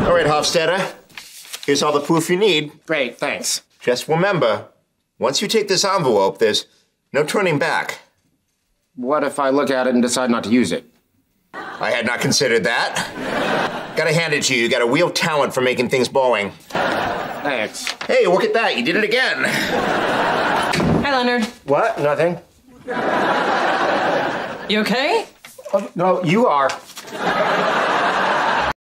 All right, Hofstadter. Here's all the proof you need. Great, thanks. Just remember, once you take this envelope, there's no turning back. What if I look at it and decide not to use it? I had not considered that. Gotta hand it to you. You got a real talent for making things boring. Thanks. Hey, look at that. You did it again. Hi, Leonard. What? Nothing? You okay? No, you are.